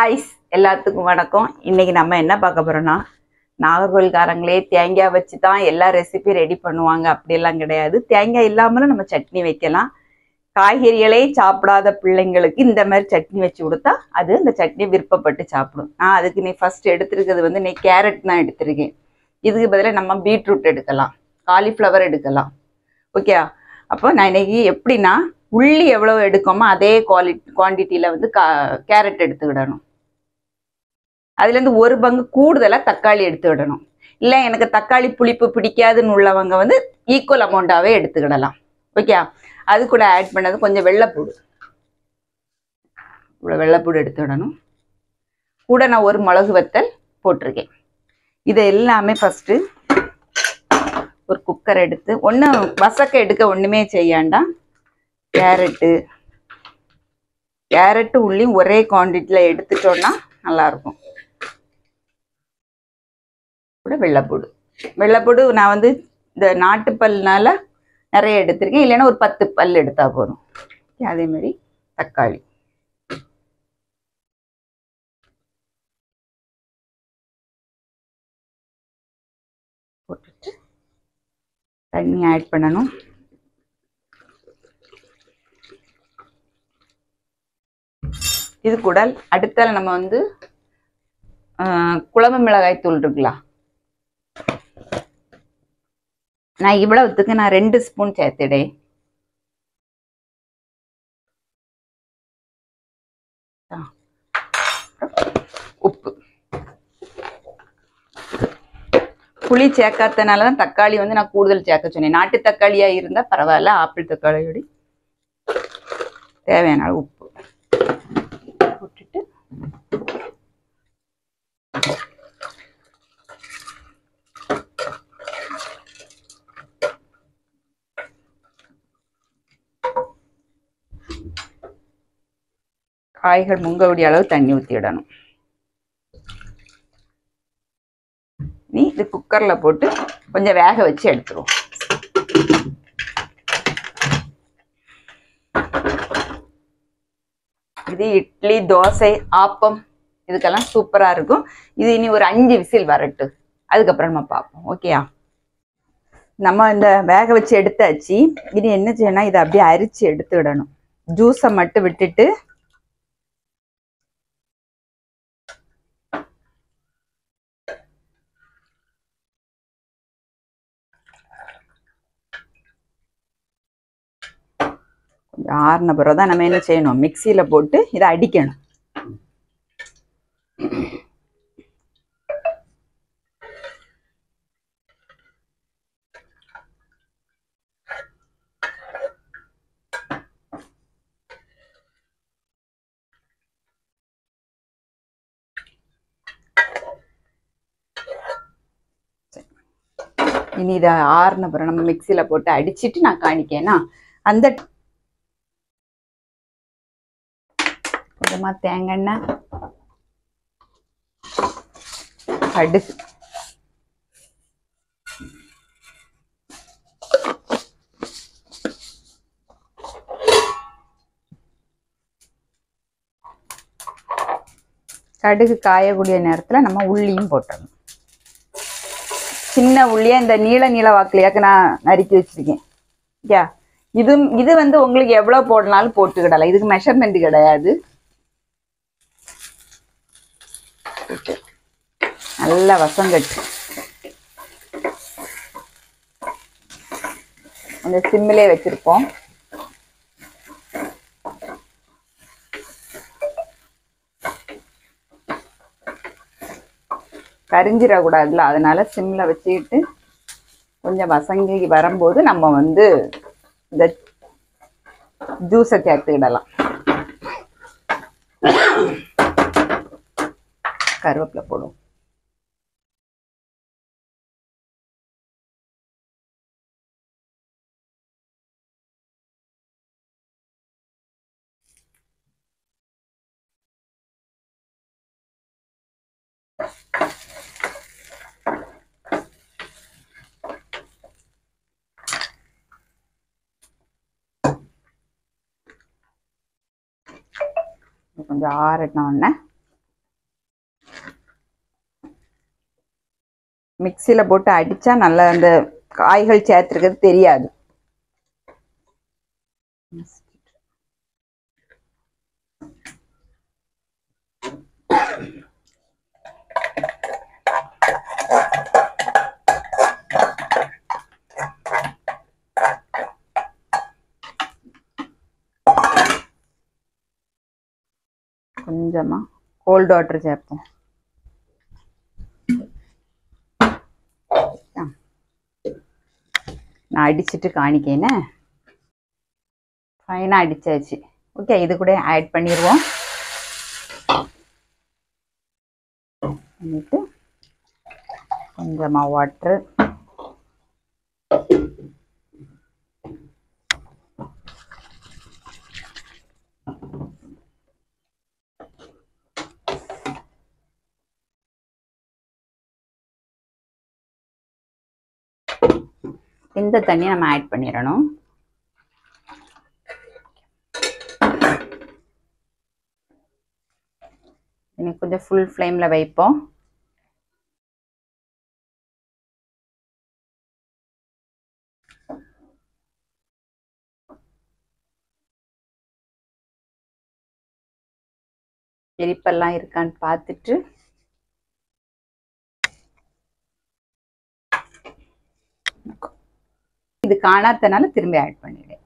ஹாய்ஸ் எல்லாத்துக்கும் வணக்கம். இன்னைக்கு நம்ம என்ன பார்க்க போறோம்னா, நாகர்கோவில்காரங்களே தேங்காய் வச்சு தான் எல்லா ரெசிபி ரெடி பண்ணுவாங்க அப்படிலாம் கிடையாது. தேங்காய் இல்லாமலும் நம்ம சட்னி வைக்கலாம். காய்கறிகளே சாப்பிடாத பிள்ளைங்களுக்கு இந்த மாதிரி சட்னி வச்சு கொடுத்தா அது அந்த சட்னி விருப்பப்பட்டு சாப்பிடும். நான் அதுக்கு ஃபர்ஸ்ட் எடுத்துருக்கிறது வந்து கேரட் தான் எடுத்திருக்கேன். இதுக்கு பதிலாக நம்ம பீட்ரூட் எடுக்கலாம், காலிஃப்ளவர் எடுக்கலாம். ஓகே, அப்போ நான் இன்னைக்கு எப்படின்னா உள்ளி எவ்வளவு எடுக்கோமோ அதே குவான்டிட்டியில் வந்து கேரட் எடுத்துக்கிடணும். அதுலேருந்து ஒரு பங்கு கூடுதலாக தக்காளி எடுத்துக்கிடணும். இல்லை எனக்கு தக்காளி புளிப்பு பிடிக்காதுன்னு உள்ளவங்க வந்து ஈக்குவல் அமௌண்ட்டாகவே எடுத்துக்கிடலாம். ஓகே, அது கூட ஆட் பண்ணது கொஞ்சம் வெள்ளைப்பூடு. இவ்வளோ வெள்ளைப்பூடு எடுத்துக்கிடணும். கூட நான் ஒரு மிளகு வத்தல் போட்டிருக்கேன். இதை எல்லாமே ஃபஸ்ட்டு ஒரு குக்கர் எடுத்து ஒன்றும் வசக்க எடுக்க ஒன்றுமே செய்யாண்டாம். கேரட்டு உள்ளியும் ஒரே குவான்டிட்டியில் எடுத்துட்டோன்னா நல்லாயிருக்கும். கூட வெள்ளைப்பூடு நான் வந்து இந்த நாட்டுப்பல்னால நிறைய எடுத்திருக்கேன். இல்லைன்னா ஒரு 10 பல் எடுத்தால் போதும். அதே மாதிரி தக்காளி போட்டுட்டு தண்ணி ஆட் பண்ணணும். இது கூட அடுத்தால நம்ம வந்து குழம்பு மிளகாய் தூள் இருக்குல்ல, நான் இவ்வளவுத்துக்கு நான் 2 ஸ்பூன் சேர்த்துடேன். உப்பு, புளி சேர்க்காதனால தான் தக்காளி வந்து நான் கூடுதல் சேர்க்க சொன்னேன். நாட்டு தக்காளியா இருந்தா பரவாயில்ல, ஆப்பிள் தக்காளியோட தேவையான உப்பு போட்டுட்டு காய்கள் முங்கக்கூடிய அளவு தண்ணி ஊற்றிடணும். இது குக்கர்ல போட்டு கொஞ்சம் வேக வச்சு எடுத்துருவோம். இது இட்லி, தோசை, ஆப்பம் இதுக்கெல்லாம் சூப்பரா இருக்கும். இது இனி ஒரு 5 விசில் வரட்டு, அதுக்கப்புறம் நம்ம பார்ப்போம். ஓகேயா, நம்ம இந்த வேக வச்சு எடுத்தாச்சு. இனி என்ன செய்யணும், இதை அப்படியே அரிச்சு எடுத்துடணும். ஜூஸை மட்டும் விட்டுட்டு கொஞ்சம் ஆறின பிறகு தான் நம்ம என்ன செய்யணும், மிக்சியில் போட்டு இதை அடிக்கணும். இனி இதை ஆறின பிறகு நம்ம மிக்சியில் போட்டு அடிச்சுட்டு நான் காணிக்கேன்னா, அந்த கொஞ்சமா தேங்காய் எண்ணெய், கடுகு, கடுகு காயக்கூடிய நேரத்தில் நம்ம உள்ளியும் போட்டுடணும். சின்ன உள்ளியா இந்த நீள வாக்குலையாக்க நான் நறுக்கி வச்சிருக்கேன். யா, இது வந்து உங்களுக்கு எவ்வளவு போடனாலும் போட்டுக்கிடலாம். இதுக்கு மெஷர்மெண்ட் கிடையாது. நல்லா வசங்கட்டு அந்த சிம்மிலே வச்சிருப்போம். கரிஞ்சிடக்கூடாதுல, அதனால சிம்மில் வச்சுக்கிட்டு கொஞ்சம் வசங்கி வரும்போது நம்ம வந்து இந்த ஜூஸை சேர்த்துக்கிடலாம். கருவேப்பிலை போடுவோம். கொஞ்சம் ஆறட்டின உடனே மிக்சியில் போட்டு அடித்தா நல்லா அந்த காய்கள் சேர்த்துருக்கிறது தெரியாது. கொஞ்சமா கோல்ட் வாட்டர் சேர்ப்போம். நான் அடிச்சுட்டு காணிக்கேனே. ஃபைனாக அடிச்சாச்சு. ஓகே, இது கூட ஆட் பண்ணிடுவோம். பண்ணிட்டு கொஞ்சமாக வாட்ரு, இந்த தண்ணி நம்ம ஆட் பண்ணிடணும். இன்னைக்கு கொஞ்சம் ஃபுல் ஃப்ளேமில் வைப்போம். எரிப்பெல்லாம் இருக்கான்னு பார்த்துட்டு இது காணாதனால திரும்பி ஆட் பண்ணிடு.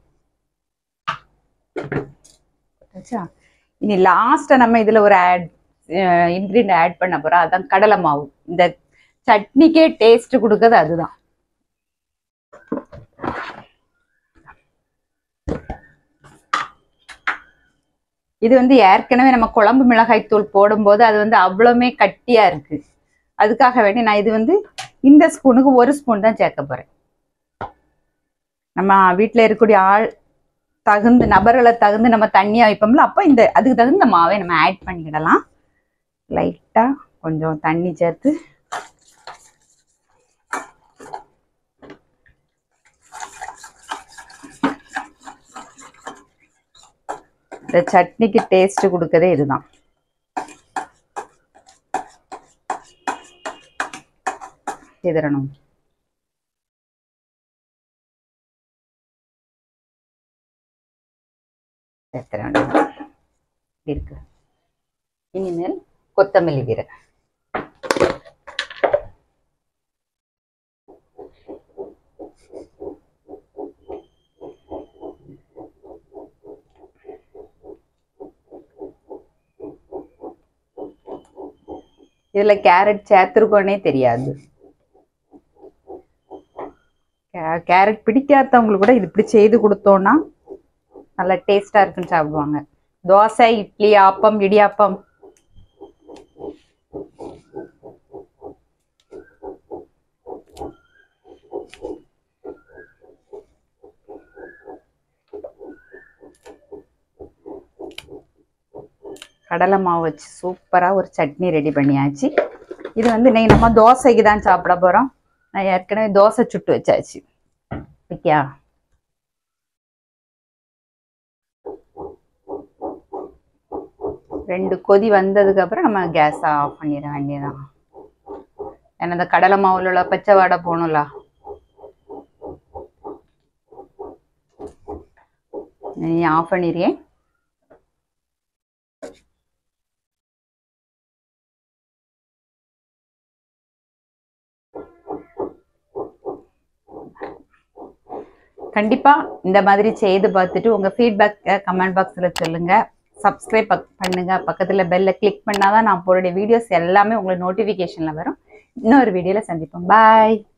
இனி லாஸ்டா நம்ம இதுல ஒரு இன்கிரீடியன்ட் ஆட் பண்ண போறோம். அதான் கடலை மாவு. இந்த சட்னிக்கே டேஸ்ட் கொடுக்கறது அதுதான். இது வந்து ஏற்கனவே நம்ம குழம்பு மிளகாய் தூள் போடும்போது அது வந்து அவ்வளவுமே கட்டியா இருக்கு. அதுக்காக வேண்டி நான் இது வந்து இந்த ஸ்பூனுக்கு 1 ஸ்பூன் தான் சேர்க்க போறேன். நம்ம வீட்டில் இருக்கக்கூடிய தகுந்த நபர்களை தகுந்து நம்ம தண்ணியா வைப்போம்ல, அப்போ இந்த அதுக்கு தகுந்த மாவை நம்ம ஆட் பண்ணிக்கிடலாம். லைட்டா கொஞ்சம் தண்ணி சேர்த்து இந்த சட்னிக்கு டேஸ்ட் கொடுக்கறதே இதுதான். சிதறணும். இருக்கு. இனிமேல் கொத்தமல்லி கீரை. இதுல கேரட் சேர்த்துருக்கோன்னே தெரியாது. கேரட் பிடிக்காதவங்களுக்கு கூட இது இப்படி செய்து கொடுத்தோம்னா நல்லா டேஸ்டா இருக்குன்னு சாப்பிடுவாங்க. தோசை, இட்லி, ஆப்பம், இடியாப்பம், கடலை மாவு வச்சு சூப்பரா ஒரு சட்னி ரெடி பண்ணியாச்சு. இது வந்து இன்னைக்கு நம்ம தோசைக்கு தான் சாப்பிட போறோம். நான் ஏற்கனவே தோசை சுட்டு வச்சாச்சு. ஓகே, ரெண்டு கொதி வந்ததுக்கு அப்புறம் நம்ம கேஸ் ஆஃப் பண்ணிட வேண்டியதான். ஏன்னா இந்த கடலை மாவுல உள்ள பச்சை வாடை போகணும்ல. நீ ஆஃப் பண்ணிடுறேன். கண்டிப்பா இந்த மாதிரி செய்து பார்த்துட்டு உங்க ஃபீட்பேக் கமெண்ட் பாக்ஸ்ல சொல்லுங்க. சப்ஸ்கிரைப் பண்ணுங்க. பக்கத்துல பெல்ல கிளிக் பண்ணாதான் நான் போடுற வீடியோஸ் எல்லாமே உங்களுக்கு நோட்டிபிகேஷன்ல வரும். இன்னொரு வீடியோல சந்திப்போம். பாய்.